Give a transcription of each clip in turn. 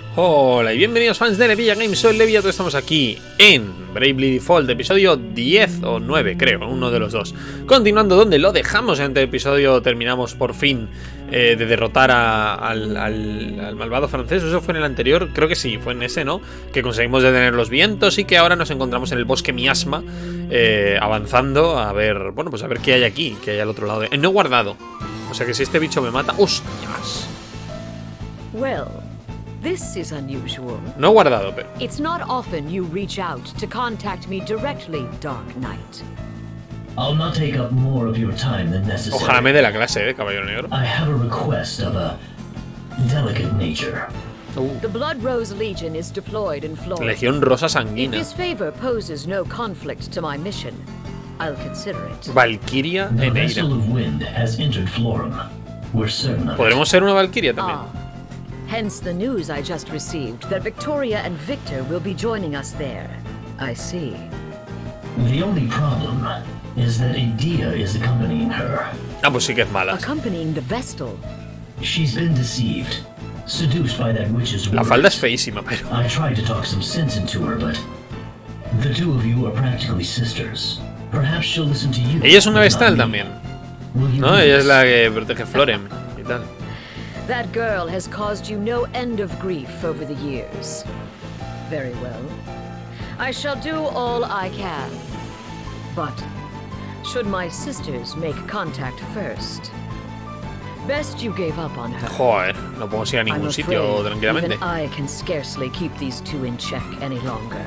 Hola y bienvenidos fans de Levilla Games, soy Levilla, todos estamos aquí en Bravely Default, episodio 10 o 9 creo, uno de los dos. Continuando donde lo dejamos en el episodio, terminamos por fin de derrotar al malvado francés. Eso fue en el anterior, creo que sí, fue en ese, ¿no? Que conseguimos detener los vientos y que ahora nos encontramos en el bosque miasma, avanzando a ver, bueno, pues a ver qué hay aquí, qué hay al otro lado. No he guardado, o sea que si este bicho me mata... ¡Hostias! Well, this is unusual. No he guardado, pero... It's not often you reach out to contact me directly, Dark Knight. I'll not take up more of your time than necessary. Ojalá me dé la clase, caballero negro. I have a request of a delicate nature. The Blood Rose Legion is deployed in Florida. Legión Rosa If Sanguina. this favor poses no conflict to my mission, I'll consider it. Valkyria The Eneira. vessel of wind has entered Florum. We're certain of it. ¿Podremos ser una Valkyria también? Hence the news I just received that Victoria and Victor will be joining us there. I see. The only problem is that Idea is accompanying her. Ah, pues sí que es mala. Accompanying the Vestal. She's been deceived, seduced by that witch's La words. falda es feísima, pero... I tried to talk some sense into her, but the two of you are practically sisters. Perhaps she'll listen to you. Ella es una but not vestal me. también, Will you ¿no? do Ella es this? la que protege Florem y tal. That girl has caused you no end of grief over the years. Very well. I shall do all I can. But should my sisters make contact first? Best you gave up on her. Joder, no podemos ir a I'm ningún afraid sitio tranquilamente. even I can scarcely keep these two in check any longer.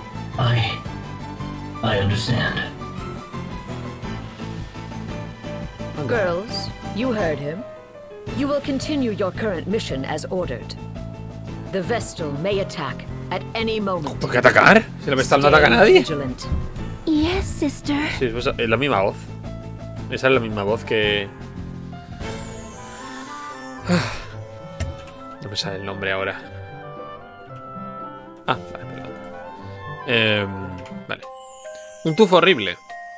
I understand. Girls, you heard him. You will continue your current mission as ordered. The Vestal may attack at any moment. ¿Por qué atacar? Si la Vestal no Stay ataca a nadie. vigilant. Yes, sister. Sí, pues es la misma voz. Esa es la misma voz que... No me sale el nombre ahora. Ah, vale, perdón. Vale. Un tufo horrible.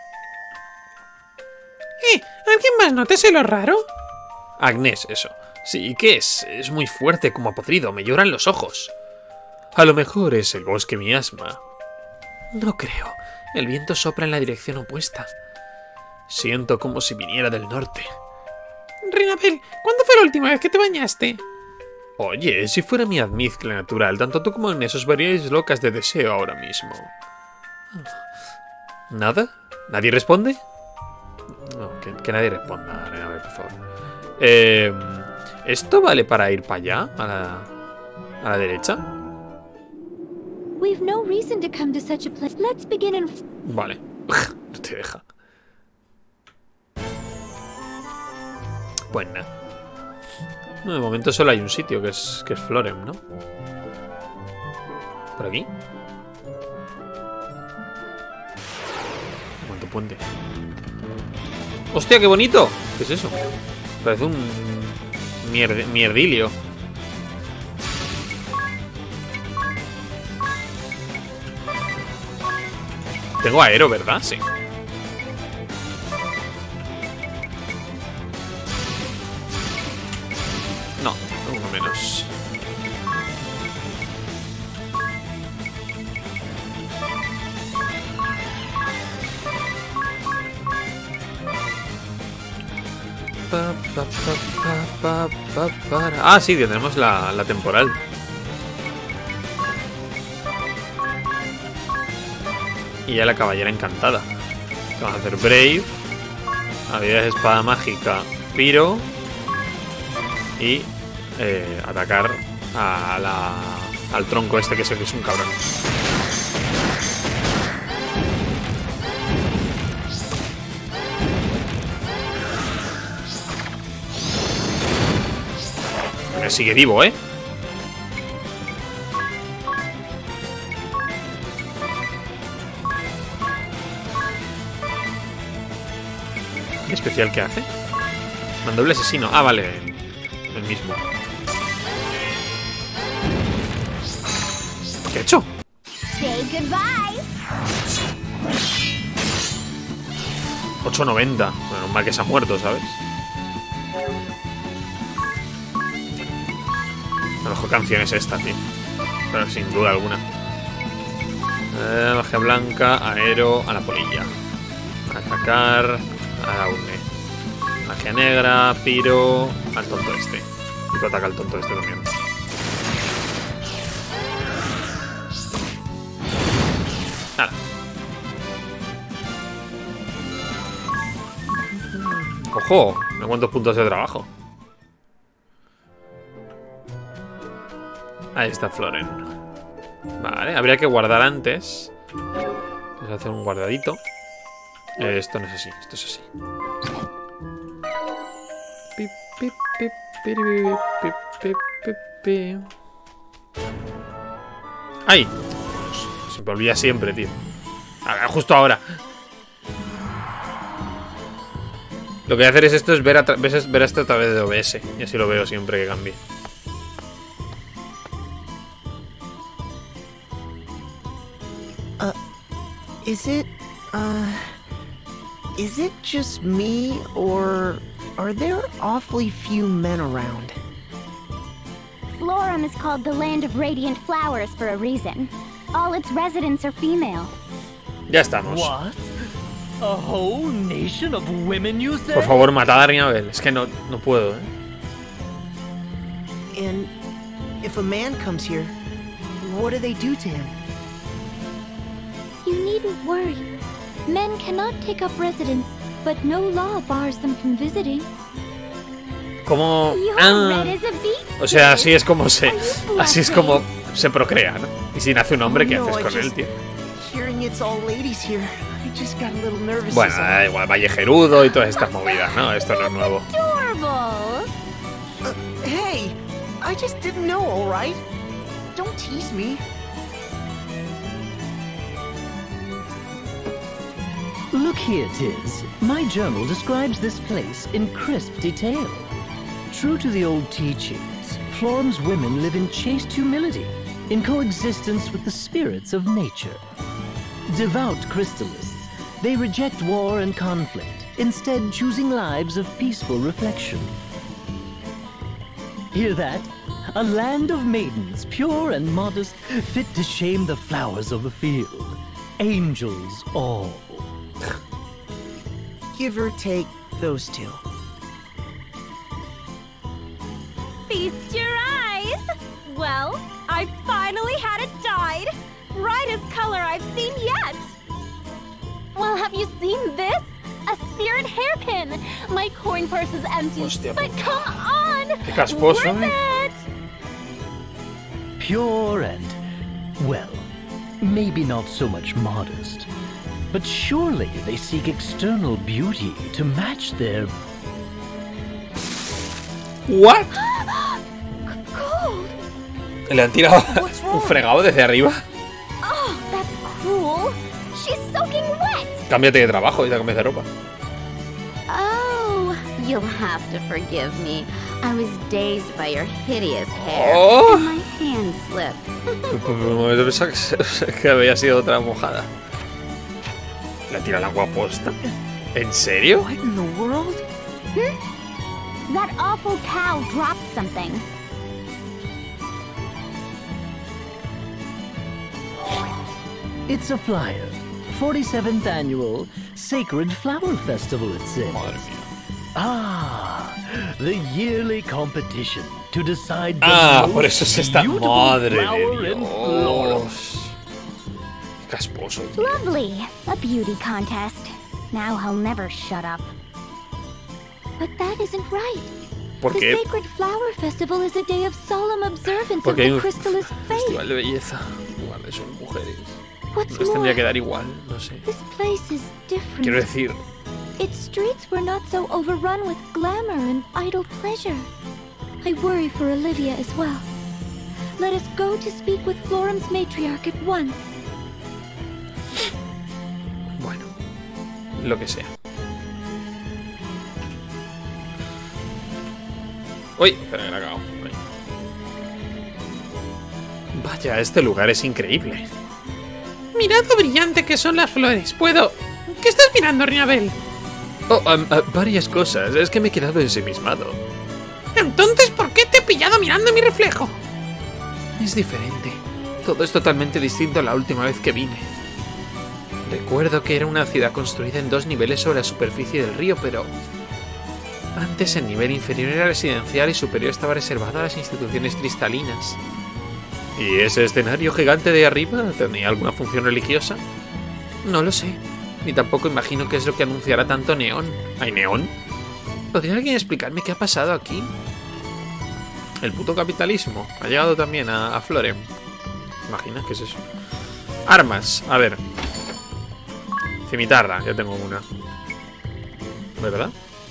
¿Alguien más nótese lo raro? Agnes, eso. Sí, ¿qué es? Es muy fuerte como podrido, me lloran los ojos. A lo mejor es el bosque miasma. No creo. El viento sopla en la dirección opuesta. Siento como si viniera del norte. Rinabel, ¿cuándo fue la última vez que te bañaste? Oye, si fuera mi admizcla natural, tanto tú como Agnes os veríais locas de deseo ahora mismo. ¿Nada? ¿Nadie responde? No, que nadie responda, Rinabel, por favor. ¿Esto vale para ir para allá? ¿A la derecha? We've no reason to come to such a place. Let's begin in... Vale. No te deja. Pues nada. No, de momento solo hay un sitio que es Florem, ¿no? ¿Por aquí? ¿Cuánto puente? ¡Hostia, qué bonito! ¿Qué es eso? Parece un mierdilio. Tengo aero, ¿verdad? Sí. No, uno menos. Ah, sí, que tenemos la temporal. Y ya la caballera encantada. Vamos a hacer Brave, habilidades de espada mágica, Piro y atacar al tronco este que sé que es un cabrón. Me sigue vivo, ¿eh? ¿Qué especial que hace? Mandoble asesino. Ah, vale. El mismo. ¿Qué he hecho? Say goodbye. 890. Bueno, mal que se ha muerto, ¿sabes? La mejor canción es esta, tío. Pero sin duda alguna. Magia blanca, aero, a la polilla. Atacar, a la urne. Magia negra, piro, al tonto este. Y tú ataca al tonto este también. Nada. ¡Ojo! ¿Me cuántos puntos de trabajo? Ahí está Floren. Vale, habría que guardar antes. Vamos a hacer un guardadito. Esto no es así, esto es así. Pip, pip, pip, pip, pip, pip, pip, pip. ¡Ay! Se me olvida siempre, tío. Justo ahora. Lo que voy a hacer es esto, es ver esto a través de OBS. Y así lo veo siempre que cambie. Is it just me, or are there awfully few men around? Florum is called the Land of Radiant Flowers for a reason. All its residents are female. Ya estamos. What? A whole nation of women, you say? Por favor, matad a Rinabel. Es que no puedo, ¿eh? And if a man comes here, what do they do to him? You needn't worry. Men cannot take up residence, but no law bars them from visiting. Como... You're red as a beet. O sea, así es como se procrea, ¿no? Y si nace un hombre, ¿qué haces con él, tío? Hearing it's all ladies here, I just got a little nervous. Bueno, da igual, vallejerudo y todas estas movidas, ¿no? Esto no es nuevo. Adorable. Hey, I just didn't know, all right? Don't tease me. Look here, Tiz. My journal describes this place in crisp detail. True to the old teachings, Florum's women live in chaste humility, in coexistence with the spirits of nature. Devout crystallists, they reject war and conflict, instead choosing lives of peaceful reflection. Hear that? A land of maidens, pure and modest, fit to shame the flowers of the field. Angels all. Give or take those two. Feast your eyes! Well, I finally had it dyed. Brightest color I've seen yet. Well, have you seen this? A spirit hairpin. My coin purse is empty, Hostia, but come on! Qué casposo, Worth it! Pure and, well, maybe not so much modest. But surely they seek external beauty to match their... ¿What? Cold. Le han tirado un fregado desde arriba. Oh, that's cruel. She's soaking wet. Cámbiate de trabajo y te cambias de ropa. Oh, you'll have to forgive me. I was dazed by your hideous hair, Oh. and my hand slipped. Por un momento pensaba que había sido otra mojada. ¿La tira al agua posta? ¿En serio? What in the world? That awful cow dropped something. It's a flyer. 47th annual Sacred Flower Festival, it says. Madre mía. Ah, the yearly competition to decide the Ah, most por eso es esta. beautiful Madre flower de in Florum. Dios. Qué casposo, tío. Lovely. A beauty contest. Now he'll never shut up. But that isn't right. ¿Por The qué? Sacred Flower Festival is a day of solemn observance of Porque hay the un Crystallis faith. festival de belleza. Igual son mujeres. What's Les tendría more, que dar igual, no sé. this place is different. Quiero decir, Its streets were not so overrun with glamour and idle pleasure. I worry for Olivia as well. Let us go to speak with Florum's matriarch at once. bueno, lo que sea. Uy, espera, que la he cagado. Ahí. Vaya, este lugar es increíble. Mirad lo brillante que son las flores. ¿Puedo? ¿Qué estás mirando, Rinabel? Oh, varias cosas. Es que me he quedado ensimismado. Entonces, ¿por qué te he pillado mirando mi reflejo? es diferente. Todo es totalmente distinto a la última vez que vine. Recuerdo que era una ciudad construida en 2 niveles sobre la superficie del río, pero... Antes el nivel inferior era residencial y superior estaba reservado a las instituciones cristalinas. ¿Y ese escenario gigante de arriba tenía alguna función religiosa? No lo sé. Ni tampoco imagino qué es lo que anunciará tanto neón. ¿Hay neón? ¿Podría alguien explicarme qué ha pasado aquí? El puto capitalismo ha llegado también a Florem. ¿Imaginas qué es eso? Armas, a ver. Cimitarra, ya tengo una. ¿Verdad?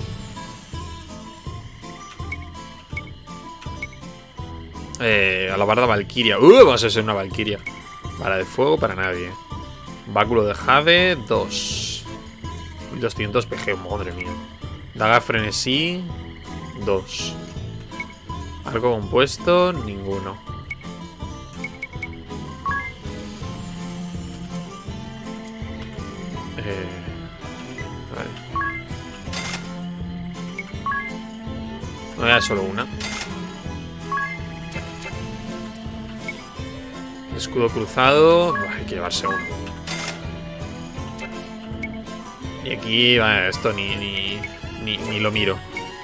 Alabarda Valquiria. Vamos a ser una Valquiria. Bala de fuego para nadie. Báculo de jade, 2. 1200 PG, madre mía. Daga frenesí, 2. Arco compuesto, ninguno. Vale. No era solo una. Escudo cruzado. Hay que llevarse uno. Y aquí, vale, esto ni lo miro.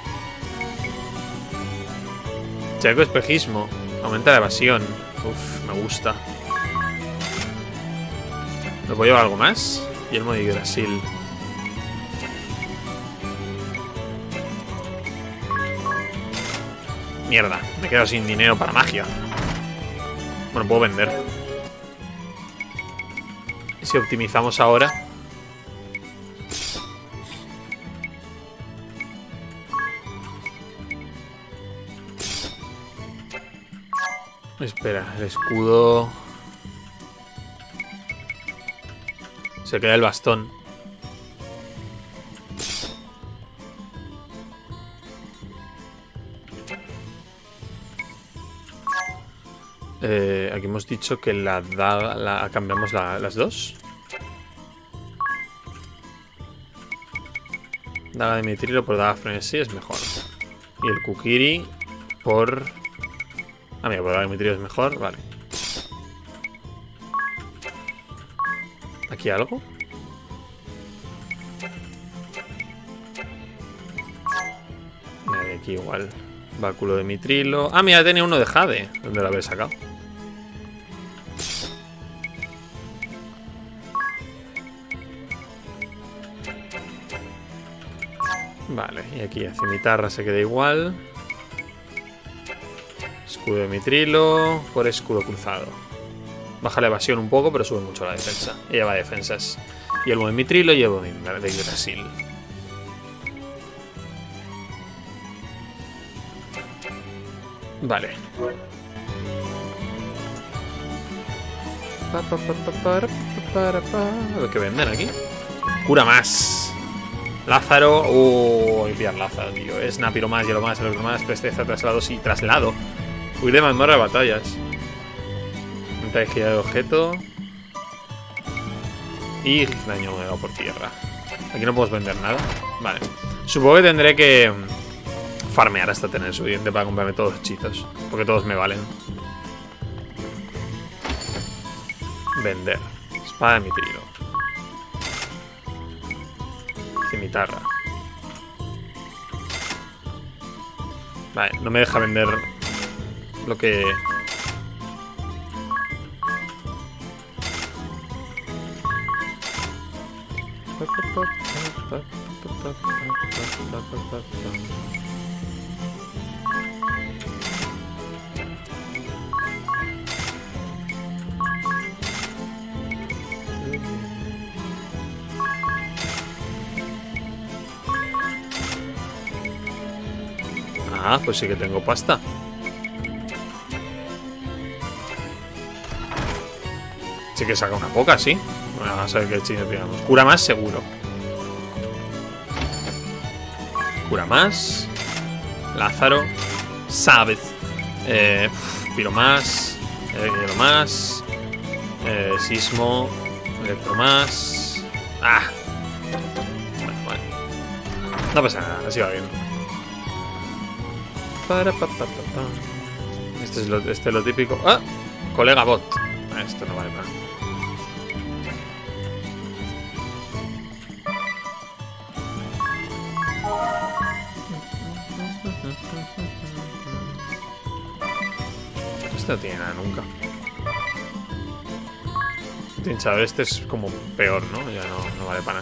Checo espejismo. Aumenta la evasión. Uf, me gusta. ¿Me puedo llevar algo más? Yelmo de Yggdrasil. Mierda, me he quedado sin dinero para magia. Bueno, puedo vender. ¿Y si optimizamos ahora? Espera, el escudo... Se queda el bastón. Aquí hemos dicho que la daga... cambiamos las dos. Daga de mitrilo por daga frenesí es mejor. Y el kukiri por... Ah, mira, por daga de mitrilo es mejor. Vale. ¿Aquí algo? Vale, aquí igual. Báculo de mitrilo. Ah, mira, tenía uno de jade. ¿Dónde lo habéis sacado? Vale, y aquí la cimitarra se queda igual. Escudo de mitrilo por escudo cruzado. Baja la evasión un poco, pero sube mucho la defensa. Y lleva defensas. Y el buen mitrilo llevo de Yggdrasil. Vale. A ver qué venden aquí. Cura más. Lázaro. Voy a pillar Lázaro, tío. Es Napiro más, hielo más, electro más, presteza, traslado, sí, traslado. Huir de mazmorra de batallas. Venta de gira de objeto. Y daño por tierra. Aquí no podemos vender nada. Vale. Supongo que tendré que farmear hasta tener suficiente para comprarme todos los hechizos. Porque todos me valen. Vender. Espada de mitrilo. Cimitarra. Vale, no me deja vender lo que... Ah, pues sí que tengo pasta. Sí que saca una poca, sí. Bueno, vamos a ver qué chino tenemos. Cura más, seguro. Cura más. Lázaro. Sabes. Piro más. Hielo más. Sismo. Electro más. Ah. Bueno. No pasa nada, así va bien. Este es lo típico. ¡Ah! Colega bot. Esto no vale para nada. Este no tiene nada nunca. Trinchador este es como peor, ¿no? Ya no vale para nada.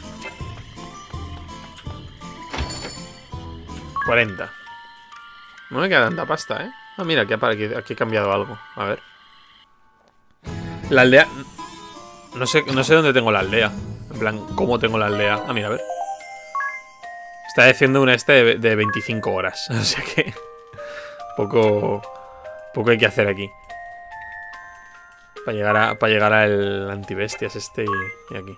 40. No me queda tanta pasta, ¿eh? Ah, mira, aquí he cambiado algo. A ver. La aldea... No sé dónde tengo la aldea. En plan, ¿cómo tengo la aldea? Ah, mira, a ver. Está diciendo una de 25 horas. O sea que... Poco hay que hacer aquí. Para llegar al antibestias este y aquí.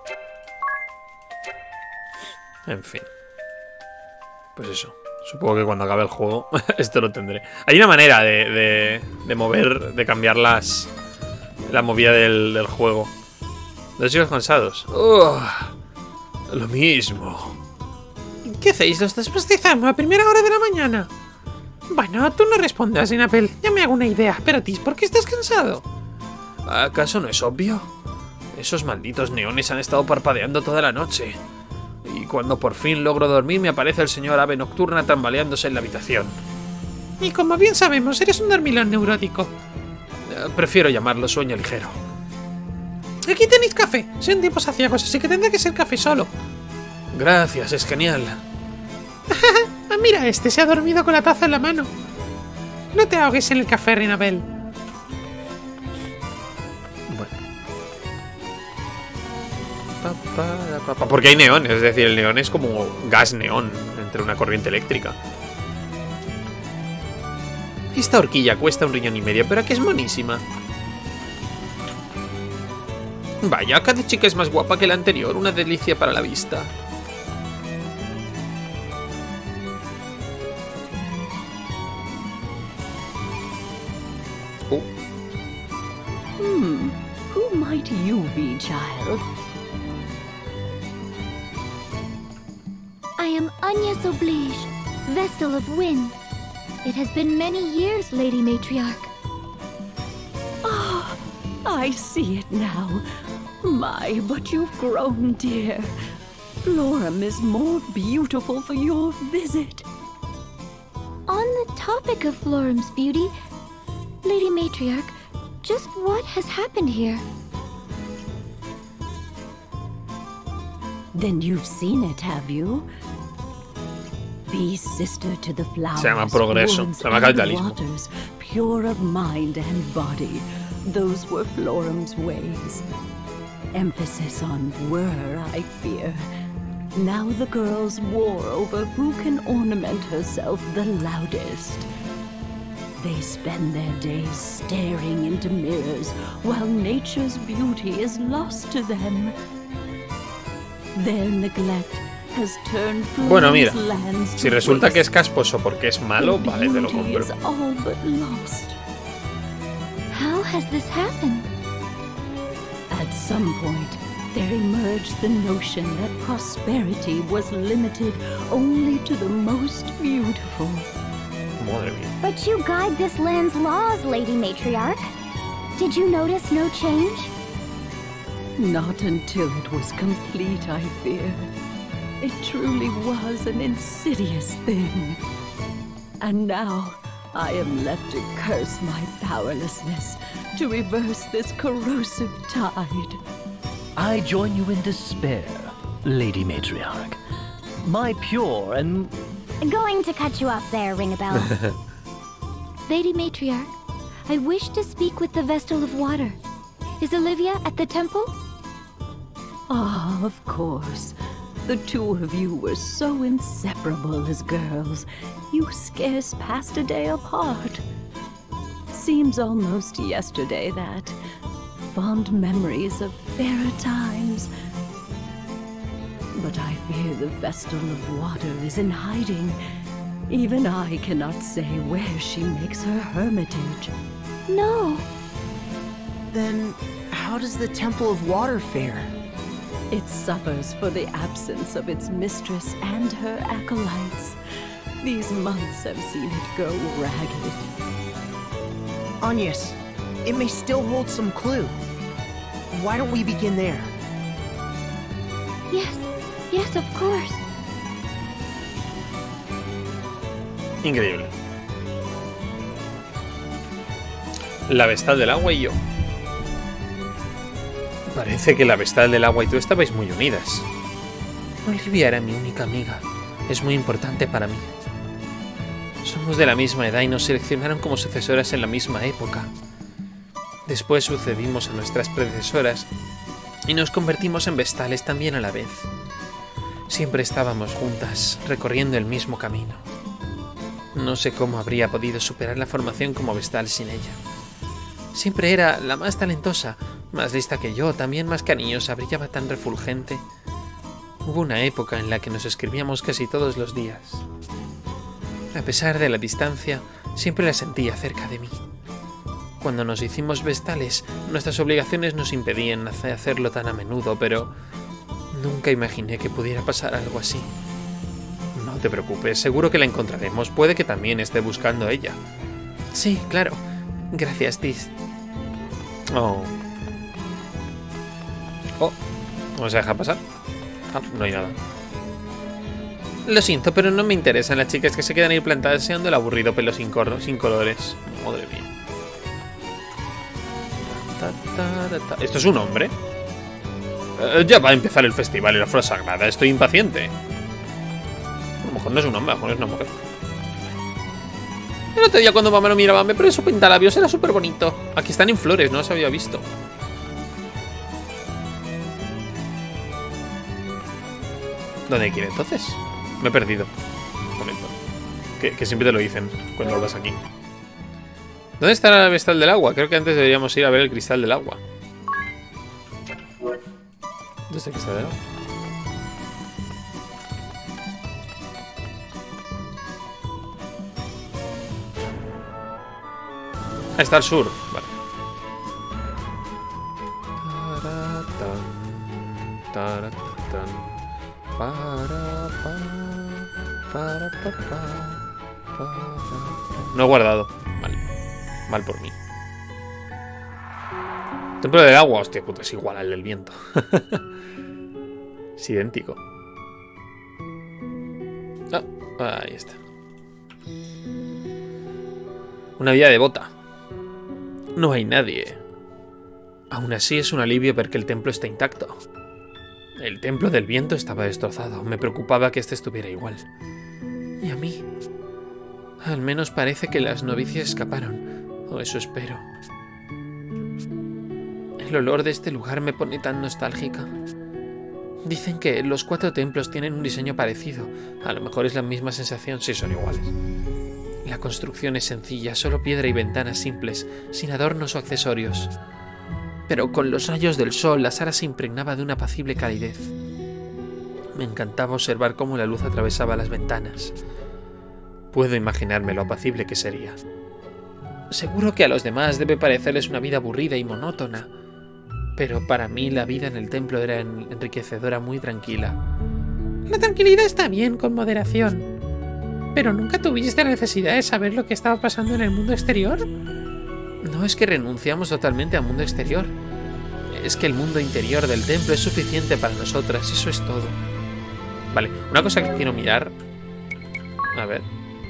En fin. Pues eso. Supongo que cuando acabe el juego esto lo tendré. Hay una manera de mover, de cambiar la movida del juego. ¿Los chicos cansados? Lo mismo. ¿Qué hacéis los después de examen a primera hora de la mañana? Bueno, tú no respondas, Inapel. Ya me hago una idea. Pero, Tis, ¿por qué estás cansado? ¿Acaso no es obvio? Esos malditos neones han estado parpadeando toda la noche. Y cuando por fin logro dormir me aparece el señor ave nocturna tambaleándose en la habitación. Y como bien sabemos, eres un dormilón neurótico. Prefiero llamarlo sueño ligero. Aquí tenéis café. Son tiempos aciagos, así que tendrá que ser café solo. Gracias, es genial. Mira, este se ha dormido con la taza en la mano. No te ahogues en el café, Rinabel. Porque hay neón, es decir, el neón es como gas neón entre una corriente eléctrica. Esta horquilla cuesta 1,5 riñones, pero aquí es monísima. Vaya, cada chica es más guapa que la anterior, una delicia para la vista. Who might you be, child? I am Agnes Oblige, Vestal of Wind. It has been many years, Lady Matriarch. Ah, I see it now. My, but you've grown, dear. Florum is more beautiful for your visit. On the topic of Florum's beauty, Lady Matriarch, just what has happened here? Then you've seen it, have you? Be sister to the flowers, Se llama progreso, woods, se llama capitalismo. waters, pure of mind and body. Those were Florum's ways. Emphasis on were, I fear. Now the girls war over who can ornament herself the loudest. They spend their days staring into mirrors while nature's beauty is lost to them. Their neglect has turned Bueno, mira, lands si to resulta que es waste. casposo porque es malo, The vale, te lo beauty compro. is all but lost. How has this happened? At some point, there emerged the notion that prosperity was limited only to the most beautiful. Madre mía. But you guide this land's laws, Lady Matriarch. Did you notice no change? Not until it was complete, I fear. It truly was an insidious thing. And now, I am left to curse my powerlessness to reverse this corrosive tide. I join you in despair, Lady Matriarch. My pure and... Going to cut you off there, Ring-a-Bell. Lady Matriarch, I wish to speak with the Vestal of Water. Is Olivia at the temple? Ah, of course. The two of you were so inseparable as girls. You scarce passed a day apart. Seems almost yesterday that. Fond memories of fairer times. But I fear the Vestal of Water is in hiding. Even I cannot say where she makes her hermitage. No. Then how does the Temple of Water fare? It suffers for the absence of its mistress and her acolytes. These months have seen it go ragged. Agnes, It may still hold some clue. Why don't we begin there? Yes, of course. Increíble. La Vestal del Agua y yo. Parece que la Vestal del Agua y tú estabais muy unidas. Olivia era mi única amiga. Es muy importante para mí. Somos de la misma edad y nos seleccionaron como sucesoras en la misma época. Después sucedimos a nuestras predecesoras y nos convertimos en vestales también a la vez. Siempre estábamos juntas, recorriendo el mismo camino. No sé cómo habría podido superar la formación como vestal sin ella. Siempre era la más talentosa, más lista que yo, también más cariñosa, brillaba tan refulgente. Hubo una época en la que nos escribíamos casi todos los días. A pesar de la distancia, siempre la sentía cerca de mí. Cuando nos hicimos vestales, nuestras obligaciones nos impedían hacerlo tan a menudo, pero nunca imaginé que pudiera pasar algo así. No te preocupes, seguro que la encontraremos. Puede que también esté buscando a ella. Sí, claro. Gracias, Tis. Oh. Oh. ¿No se deja pasar? Ah, no hay nada. Lo siento, pero no me interesan las chicas que se quedan ahí plantadas deseando el aburrido pelo sin colores. Madre mía. ¿Esto es un hombre? Ya va a empezar el festival y la flor sagrada. Estoy impaciente. A lo mejor no es un hombre, a lo mejor es una mujer. El otro día cuando mamá lo miraba me pone su pintalabios, era súper bonito. Aquí están en flores, no los había visto. ¿Dónde hay que ir entonces? Me he perdido. Un momento. Que siempre te lo dicen cuando vas aquí. ¿Dónde está la Vestal del Agua? Creo que antes deberíamos ir a ver el Cristal del Agua. ¿Dónde está el Cristal del Agua? Ah, está al sur. Vale. No he guardado. Vale. Mal por mí. Templo del agua. Hostia puta, es igual al del viento. Es idéntico. Ah, ahí está. Una vida devota. No hay nadie. Aún así es un alivio ver que el templo está intacto. El templo del viento estaba destrozado. Me preocupaba que este estuviera igual. ¿Y a mí? Al menos parece que las novicias escaparon. O eso espero. El olor de este lugar me pone tan nostálgica. Dicen que los 4 templos tienen un diseño parecido. A lo mejor es la misma sensación si son iguales. La construcción es sencilla, solo piedra y ventanas simples, sin adornos o accesorios. Pero con los rayos del sol la sala se impregnaba de una apacible calidez. Me encantaba observar cómo la luz atravesaba las ventanas. Puedo imaginarme lo apacible que sería. Seguro que a los demás debe parecerles una vida aburrida y monótona, pero para mí la vida en el templo era enriquecedora, muy tranquila. La tranquilidad está bien, con moderación. ¿Pero nunca tuviste la necesidad de saber lo que estaba pasando en el mundo exterior? No es que renunciamos totalmente al mundo exterior. Es que el mundo interior del templo es suficiente para nosotras, eso es todo. Vale, una cosa que quiero mirar. A ver.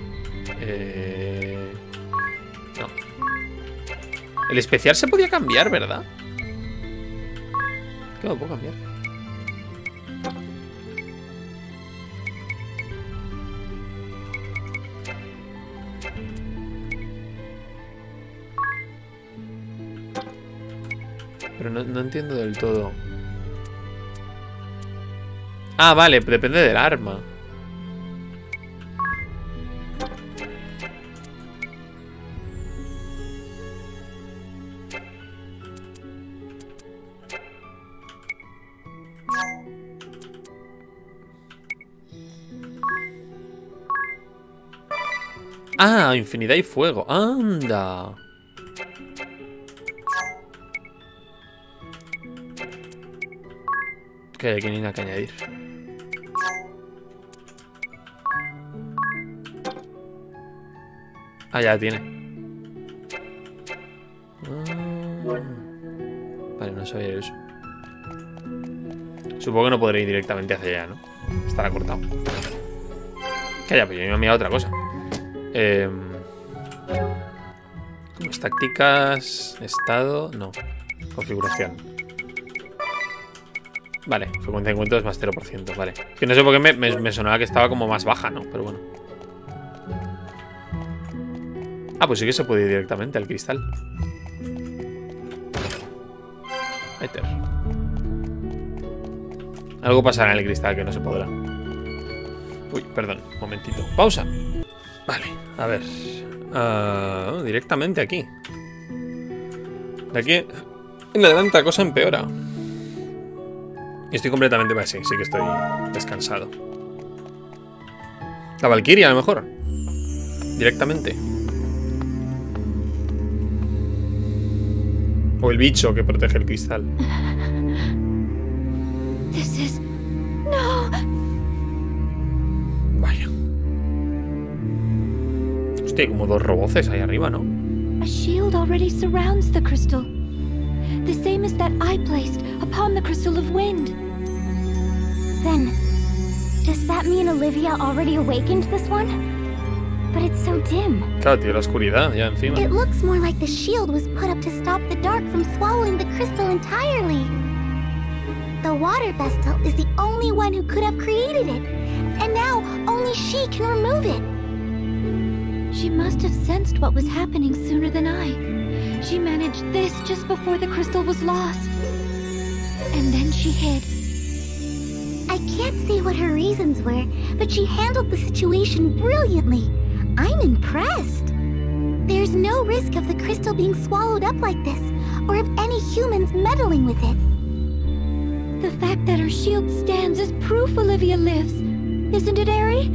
No. El especial se podía cambiar, ¿verdad? ¿Qué lo puedo cambiar? Pero no entiendo del todo. Ah, vale, depende del arma. Ah, infinidad y fuego. Anda. Que hay que ni nada que añadir. Ah, ya tiene. Vale, no sabía eso. Supongo que no podré ir directamente hacia allá, ¿no? Estará cortado. Calla, pues yo me he mirado otra cosa. Tácticas, estado, no. Configuración. Vale, frecuencia de encuentros más 0%, vale. Que no sé por qué me sonaba que estaba como más baja, ¿no? Pero bueno. Ah, pues sí que se puede ir directamente al cristal. Éter. Algo pasará en el cristal que no se podrá. Uy, perdón, un momentito. Pausa. Vale, a ver. Directamente aquí. De aquí en adelante la cosa empeora. Y estoy completamente... Vale, sí que estoy descansado. La Valquiria, a lo mejor. Directamente. O el bicho que protege el cristal. No. Vaya. Hostia, hay como dos roboces ahí arriba, ¿no? A shield already surrounds the crystal. The same as that I placed upon the crystal of wind. Then, does that mean Olivia already awakened this one? But it's so dim. Claro, tío, la oscuridad ya encima. It looks more like the shield was put up to stop the dark from swallowing the crystal entirely. The water vestal is the only one who could have created it, and now only she can remove it. She must have sensed what was happening sooner than I. She managed this just before the crystal was lost. And then she hid. I can't say what her reasons were, but she handled the situation brilliantly. I'm impressed. There's no risk of the crystal being swallowed up like this, or of any humans meddling with it. The fact that her shield stands is proof Olivia lives. Isn't it, Eri?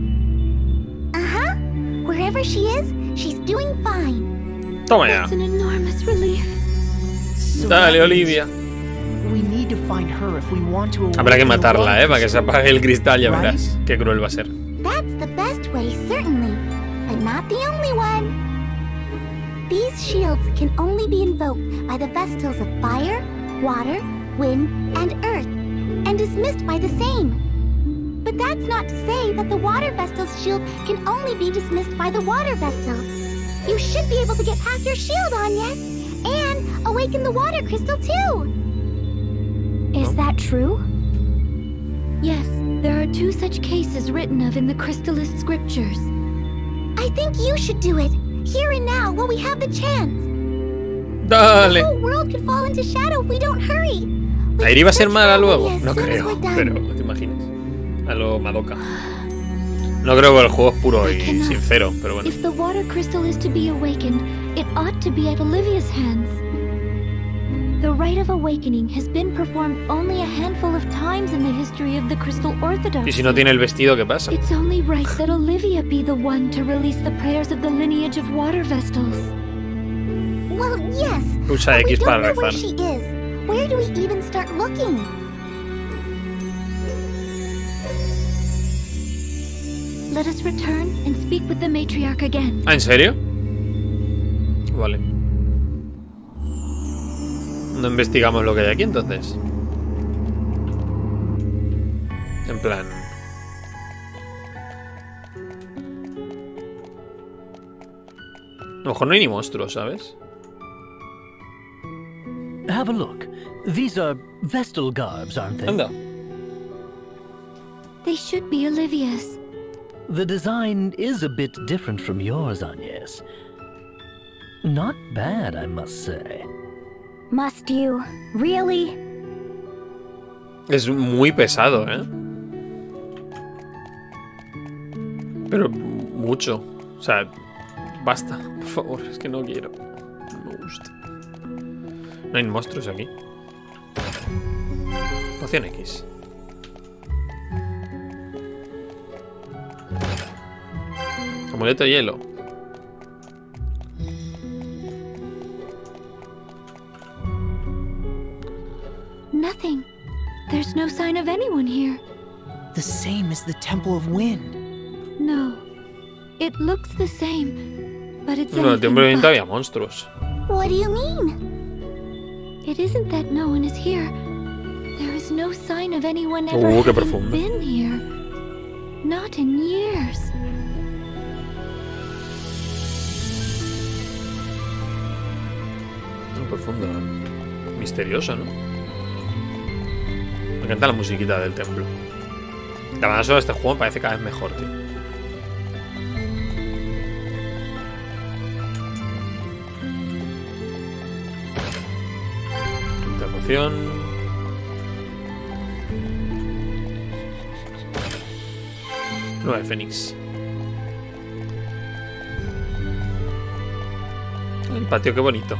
Uh-huh. Wherever she is, she's doing fine. Toma ya. That's an enormous relief. Dale, Olivia. We need to find her if we want to. Habrá que matarla, para que se apague el cristal, ya verás. Qué cruel va a ser. That's the best way, certainly, but not the only one. These shields can only be invoked by the Vestals of fire, water, wind, and earth, and dismissed by the same. But that's not to say that the Water Vestal's shield can only be dismissed by the Water Vestal. You should be able to get past your shield, Agnes, and awaken the water crystal too. Is that true? Yes, there are 2 such cases written of in the Crystalist scriptures. I think you should do it, here and now, while we have the chance. Dale. The whole world could fall into shadow if we don't hurry. Ahí iba a ser mala luego. No creo, pero ¿te imaginas? A lo Madoka. No creo que el juego es puro y sincero, pero bueno. If the water crystal is to be awakened, it ought to be at Olivia's hands. The rite of awakening has been performed only a handful of times in the history of the Crystal Orthodoxy. ¿Y si no tiene el vestido, qué pasa? It's only right that Olivia be the one to release the prayers of the lineage of water vestals. Well, yes. Pulsa X para rezar. Where she is. Where do we even start looking? Let us return and speak with the matriarch again. ¿Ah, en serio? Vale. No investigamos lo que hay aquí entonces. En plan... A lo mejor no hay ni monstruos, ¿sabes? Have a look. These are Vestal garbs, aren't they? Anda. They should be Olivia's. The design is a bit different from yours, Agnes. Not bad, I must say. Must you? Really? Es muy pesado, ¿eh? Pero mucho. O sea, basta. Por favor, es que no quiero. No me gusta. No hay monstruos aquí. Poción X. Amuleto de hielo. Nothing. There's no sign of anyone here. The same as the Temple of Wind. No. It looks the same, but it's No, en el Templo de Viento había monstruos. What do you mean? It isn't that no one is here. There is no sign of anyone ever having been here. Not in years. Muy profundo, misterioso, ¿no? Me encanta la musiquita del templo. La banda sonora de este juego me parece cada vez mejor, tío. Quinta poción. Nueva de Fénix. El patio, qué bonito.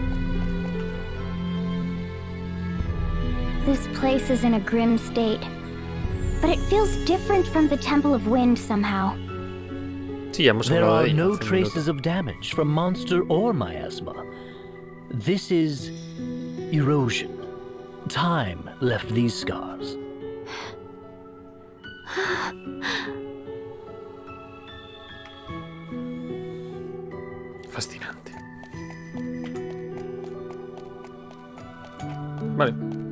This place is in a grim state, but it feels different from the Temple of Wind somehow. Sí, ya hemos There hablado are de no traces of damage from monster or miasma. This is erosion. Time left these scars. Fascinante. Vale.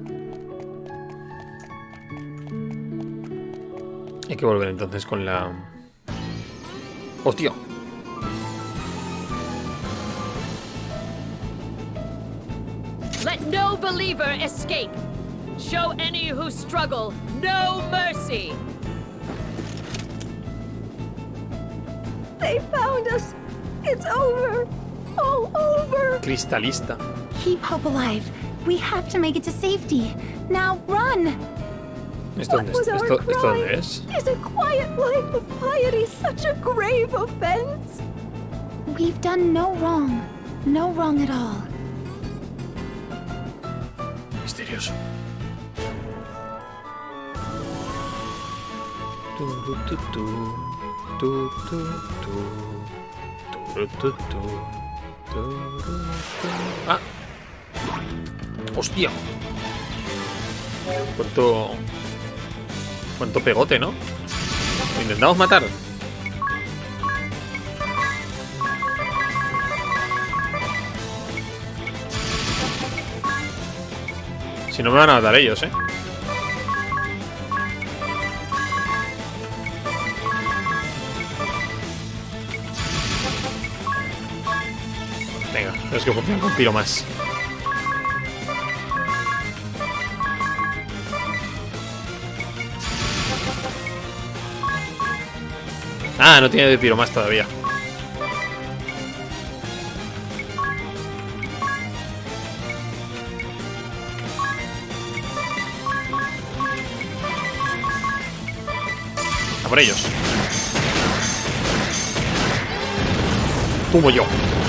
Hay que volver entonces con la... ¡Hostia! Let no believer escape. Show any who struggle no mercy. They found us. It's over. All over. Cristalista. Keep hope alive. We have to make it to safety. Now run. ¿Esto dónde es? Is a quiet life of piety such a grave offense? We've done no wrong. No wrong at all. Misterioso. Ah. Hostia. Cuánto pegote, ¿no? Lo intentamos matar. Si no me van a matar ellos, ¿eh? Venga, es que funciona con tiro más. Ah, no tiene de piro más todavía. A por ellos. Tumbo yo.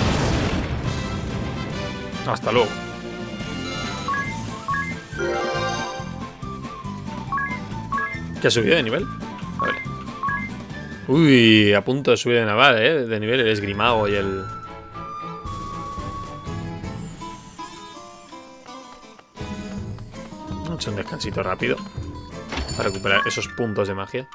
Hasta luego. ¿Qué ha subido de nivel? A ver. Uy, a punto de subir de nivel el esgrimago y el... He hecho un descansito rápido para recuperar esos puntos de magia.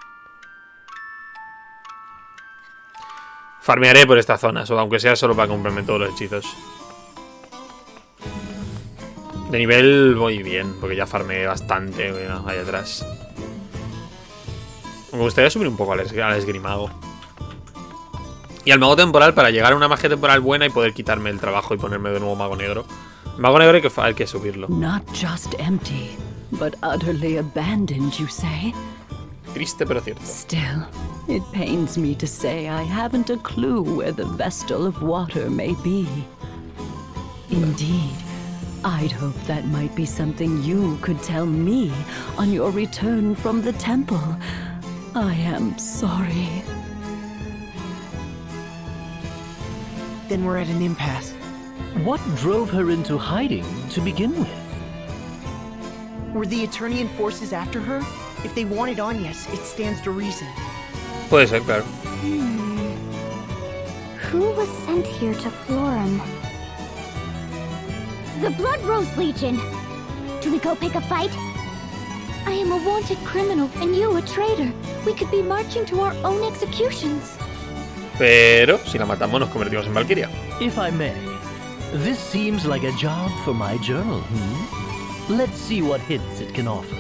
Farmearé por esta zona, aunque sea solo para comprarme todos los hechizos. De nivel voy bien, porque ya farmeé bastante ahí atrás. Me gustaría subir un poco al esgrimago. Y al mago temporal para llegar a una magia temporal buena y poder quitarme el trabajo y ponerme de nuevo mago negro. Mago negro hay que subirlo. Not just empty, but utterly abandoned, you say? Triste pero cierto. Still, it pains me to say I haven't a clue where the Vestal of Water may be. Indeed, I'd hope that might be something you could tell me on your return from the temple. I am sorry. Then we're at an impasse. What drove her into hiding to begin with? Were the Eternian forces after her? If they wanted Agnes, it stands to reason. Puede ser, claro. Who was sent here to Florum? The Blood Rose Legion. Do we go pick a fight? I am a wanted criminal and you a traitor. We could be marching to our own executions. Pero si la matamos nos convertimos en Valkyria. If I may, This seems like a job for my journal, Let's see what hints it can offer.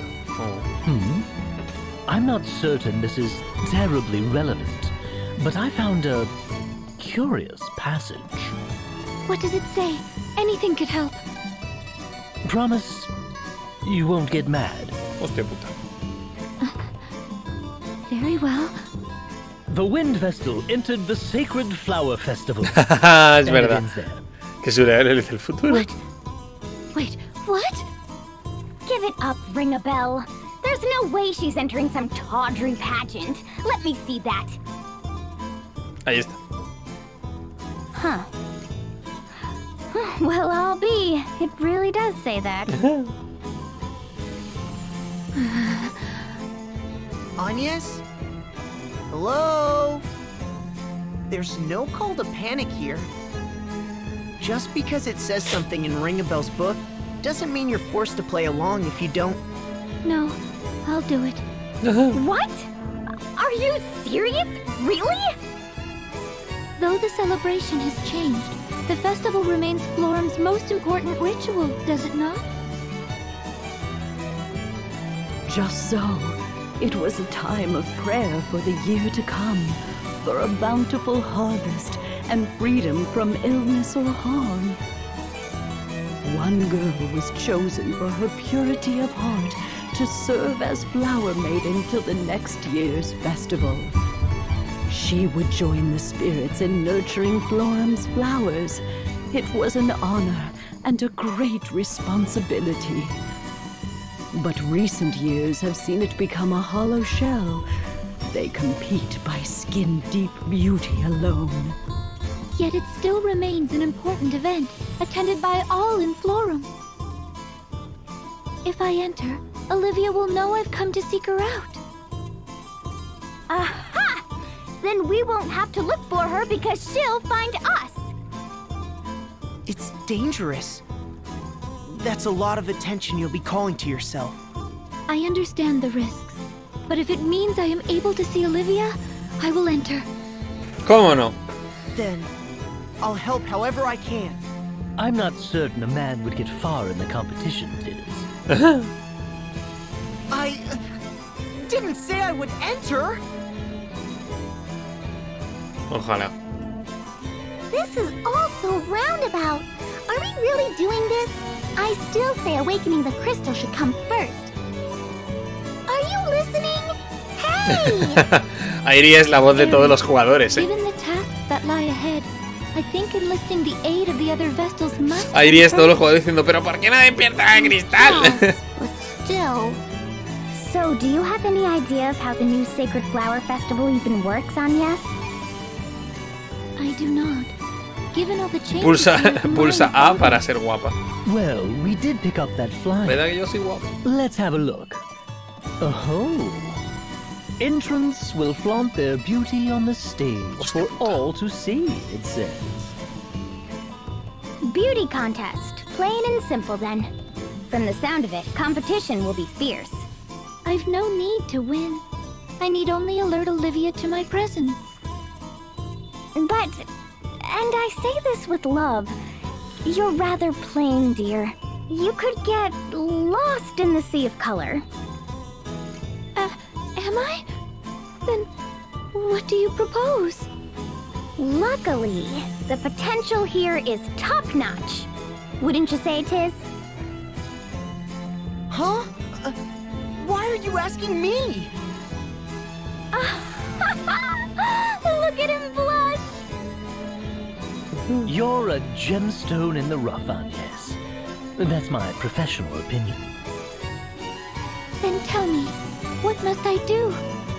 I'm not certain this is terribly relevant, but I found a curious passage. What does it say? Anything could help. Promise you won't get mad. Hostia puta. Very well. The Wind Vestal entered the Sacred Flower Festival. Es verdad. Que surreal es el futuro. What? Wait, what? Give it up, Ring-a-Bell. There's no way she's entering some tawdry pageant. Let me see that. Ahí está. Huh. Well, I'll be. It really does say that. Agnes? Hello? There's no call to panic here. Just because it says something in Ring-a-Bell's book doesn't mean you're forced to play along if you don't. No, I'll do it. What? Are you serious? Really? Though the celebration has changed, the festival remains Florum's most important ritual, does it not? Just so. It was a time of prayer for the year to come, for a bountiful harvest and freedom from illness or harm. One girl was chosen for her purity of heart to serve as flower maiden till the next year's festival. She would join the spirits in nurturing Florum's flowers. It was an honor and a great responsibility. But recent years have seen it become a hollow shell. They compete by skin-deep beauty alone. Yet it still remains an important event, attended by all in Florum. If I enter, Olivia will know I've come to seek her out. Aha! Then we won't have to look for her because she'll find us. It's dangerous. That's a lot of attention you'll be calling to yourself. I understand the risks, but if it means I am able to see Olivia, I will enter. ¿Cómo no? Then, I'll help however I can. I'm not certain a man would get far in the competition, Tiz. I didn't say I would enter. Ojalá. This is all so roundabout. Are we really doing this? I still say awakening the crystal should come first. Are you listening? Hey! Airi es la voz de todos los jugadores, Given the tasks that lie ahead, I think enlisting the aid of the other Vestals must. Airi es todos los jugadores diciendo, pero ¿por qué no despierta a Cristal? Yes, but still. So, do you have any idea of how the new Sacred Flower Festival even works, Agnes? I do not. Given all the changes. Pulsa A para ser guapa. Well, we did pick up that flyer. ¿Verdad que yo soy guapa? Let's have a look. Oh. Entrants will flaunt their beauty on the stage for all to see, it says. Beauty contest. Plain and simple, then. From the sound of it, competition will be fierce. I've no need to win. I need only alert Olivia to my presence. But, and I say this with love, you're rather plain, dear. You could get lost in the sea of color. Am I? Then, what do you propose? Luckily, the potential here is top-notch. Wouldn't you say, Tiz? Huh? Why are you asking me? Look at him blush! You're a gemstone in the rough, Agnes. That's my professional opinion. Then tell me, what must I do?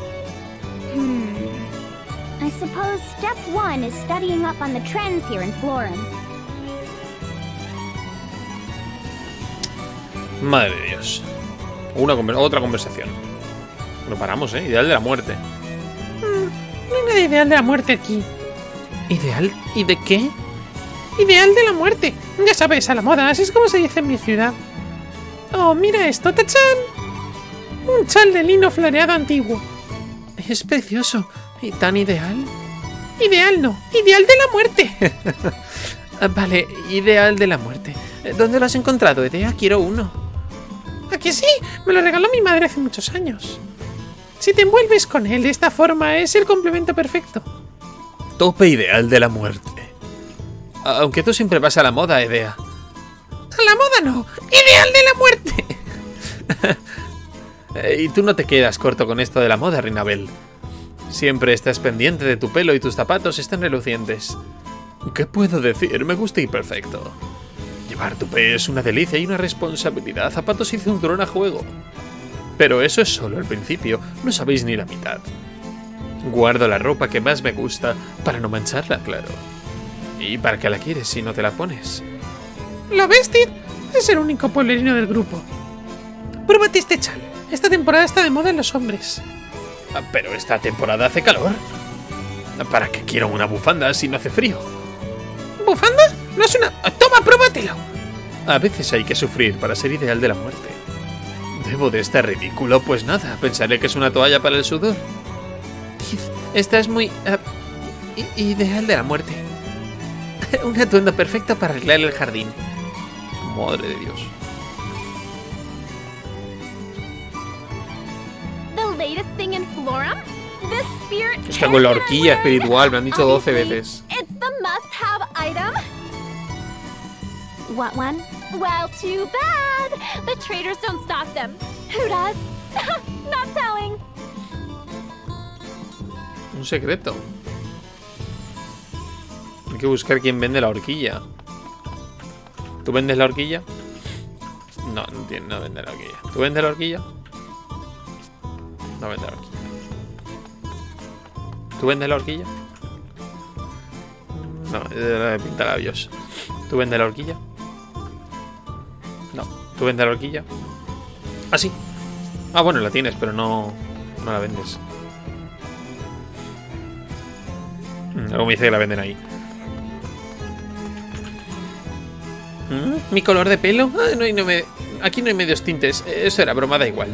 I suppose step 1 is studying up on the trends here in Florum. Madre de Dios. Otra conversación. Lo paramos, ¿eh? Ideal de la muerte. Venga de ideal de la muerte aquí. ¿Ideal? ¿Y de qué? Ideal de la muerte. Ya sabes, a la moda, así es como se dice en mi ciudad. Oh, mira esto, ¡tachán! Un chal de lino floreado antiguo. Es precioso. ¿Y tan ideal? Ideal no, ideal de la muerte. Vale, ideal de la muerte. ¿Dónde lo has encontrado, Edea? Quiero uno. ¿A que sí? Me lo regaló mi madre hace muchos años. Si te envuelves con él de esta forma, es el complemento perfecto. Tope ideal de la muerte. Aunque tú siempre vas a la moda, Edea. ¡A la moda no! ¡Ideal de la muerte! Y tú no te quedas corto con esto de la moda, Rinabel. Siempre estás pendiente de tu pelo y tus zapatos están relucientes. ¿Qué puedo decir? Me gusta y perfecto. Llevar tupé es una delicia y una responsabilidad. Zapatos y cinturón a juego. Pero eso es solo el principio. No sabéis ni la mitad. Guardo la ropa que más me gusta para no mancharla, claro. ¿Y para qué la quieres si no te la pones? ¿Lo ves, Tid? Es el único pueblerino del grupo. Pruébate este chal. Esta temporada está de moda en los hombres. Pero esta temporada hace calor. ¿Para qué quiero una bufanda si no hace frío? ¿Bufanda? No es una... ¡Toma, pruébatelo! A veces hay que sufrir para ser ideal de la muerte. ¿Debo de estar ridículo? Pues nada, pensaré que es una toalla para el sudor. Tid, esta es muy... ideal de la muerte. Un atuendo perfecto para arreglar el jardín. Madre de Dios. Está con la horquilla espiritual, me han dicho 12 veces. What one? Well, too bad. The traders don't stock them. Who does? Not telling. Un secreto. Hay que buscar quién vende la horquilla. ¿Tú vendes la horquilla? No, no vende la horquilla. ¿Tú vendes la horquilla? No vende la horquilla. ¿Tú vendes la horquilla? No, es de pintalabios. ¿Tú vendes la horquilla? No. ¿Tú vendes la horquilla? Ah, sí. Ah, bueno, la tienes, pero no la vendes. Algo me dice que la venden ahí. ¿Mi color de pelo? Aquí no hay medios tintes. Eso era broma, da igual.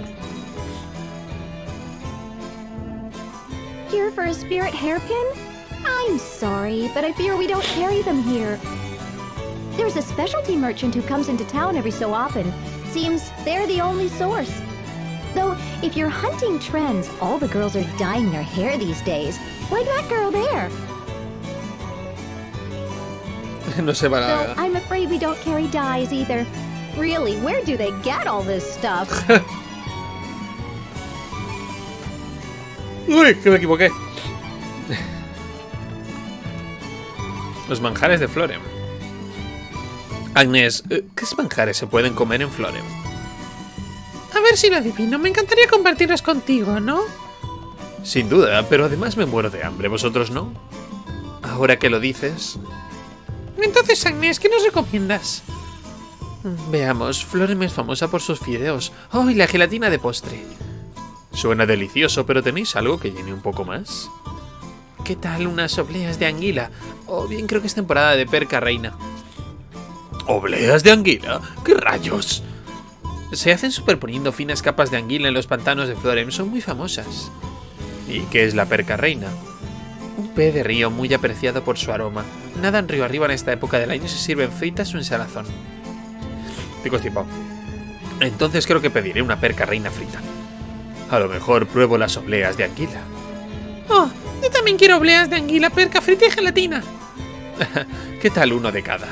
Here for a spirit hairpin? I'm sorry, but I fear we don't carry them here. There's a specialty merchant who comes into town every so often. Seems they're the only source. Though, if you're hunting trends, all the girls are dyeing their hair these days. Like that girl there. No sé para nada. I'm afraid we don't carry dyes either. Really, where do they get all this stuff? Uy, que me equivoqué. Los manjares de Florem. Agnes, ¿qué manjares se pueden comer en Florem? A ver si lo adivino. Me encantaría compartirlos contigo, ¿no? Sin duda, pero además me muero de hambre. ¿Vosotros no? Ahora que lo dices... Entonces, Agnes, ¿qué nos recomiendas? Veamos, Florem es famosa por sus fideos. ¡Oh, y la gelatina de postre! Suena delicioso, pero ¿tenéis algo que llene un poco más? ¿Qué tal unas obleas de anguila? O bien creo que es temporada de perca reina. ¿Obleas de anguila? ¿Qué rayos? Se hacen superponiendo finas capas de anguila en los pantanos de Florem. Son muy famosas. ¿Y qué es la perca reina? Un pez de río muy apreciado por su aroma. Nadan río arriba en esta época del año y se sirven fritas o en salazón. Estoy constipado. Entonces creo que pediré una perca reina frita. A lo mejor pruebo las obleas de anguila. Oh, yo también quiero obleas de anguila, perca frita y gelatina. ¿Qué tal uno de cada?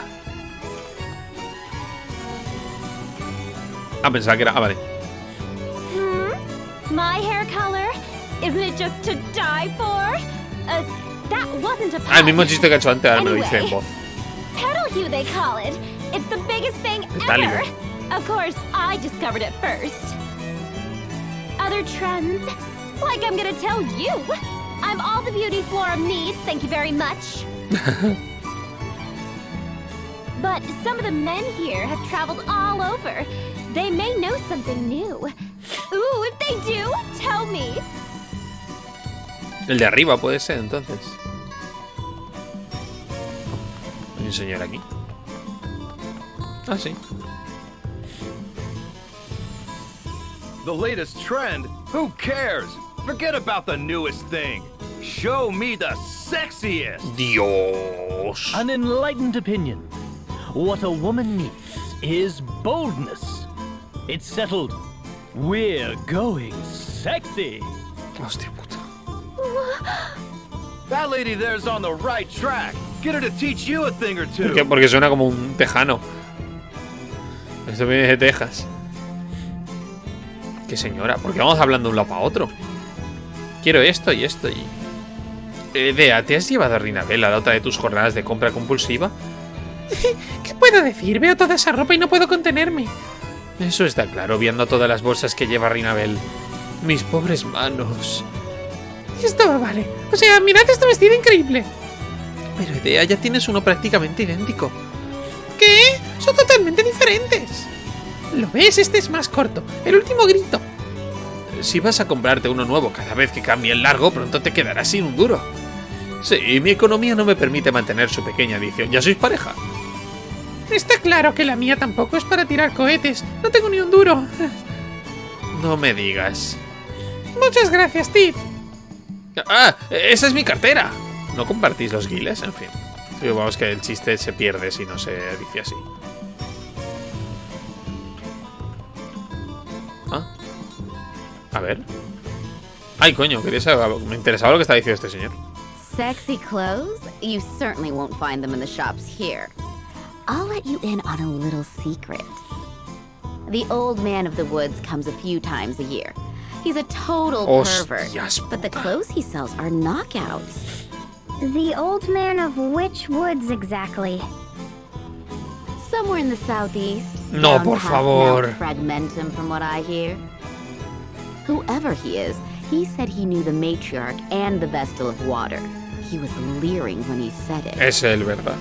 Ah, pensaba que era... Ah, vale. My hair color? Isn't it just to die for? That wasn't a pun. Ah, el mismo chiste que he hecho antes, ahora me lo dice en voz. Petal hue they call it. It's the biggest thing ever. Of course, I discovered it first. Other trends? Like I'm gonna tell you. I'm all the beauty Florem needs, thank you very much. But some of the men here have traveled all over. They may know something new. Ooh, if they do, tell me. El de arriba puede ser, entonces. Voy a enseñar aquí. Ah, sí. The latest trend? Who cares? Forget about the newest thing. Show me the sexiest. Dios. An enlightened opinion. What a woman needs is boldness. It's settled. We're going sexy. Hostia puta. That lady there's on the right track. Get her to teach you a thing or two. ¿Por qué? Porque suena como un tejano. Esto viene de Texas. Qué señora, ¿por qué vamos hablando de un lado para otro? Quiero esto y esto y... Dea, ¿te has llevado a Rinabel a la otra de tus jornadas de compra compulsiva? ¿Qué puedo decir? Veo toda esa ropa y no puedo contenerme. Eso está claro, viendo todas las bolsas que lleva Rinabel. Mis pobres manos. Esto vale. O sea, mirad este vestido increíble. Pero Dea, ya tienes uno prácticamente idéntico. ¿Qué? Son totalmente diferentes. ¿Lo ves? Este es más corto. El último grito. Si vas a comprarte uno nuevo cada vez que cambie el largo, pronto te quedarás sin un duro. Sí, mi economía no me permite mantener su pequeña adición. ¿Ya sois pareja? Está claro que la mía tampoco es para tirar cohetes. No tengo ni un duro. No me digas. Muchas gracias, Steve. ¡Ah! ¡Esa es mi cartera! ¿No compartís los guiles? En fin. Vamos que el chiste se pierde si no se dice así. ¿Ah? A ver. Ay, coño, quería saber, me interesaba lo que está diciendo este señor. Sexy clothes? You certainly won't find them in the shops here. I'll let you in on a little secret. The old man of the woods comes a few times a year. He's a total pervert, but the clothes he sells are knockouts. The old man of which woods exactly? Somewhere in the southeast. No, por favor. Fragmentum, from what I hear. Whoever he is, he said he knew the matriarch and the Vestal of Water. He was leering when he said it. Es él, ¿verdad?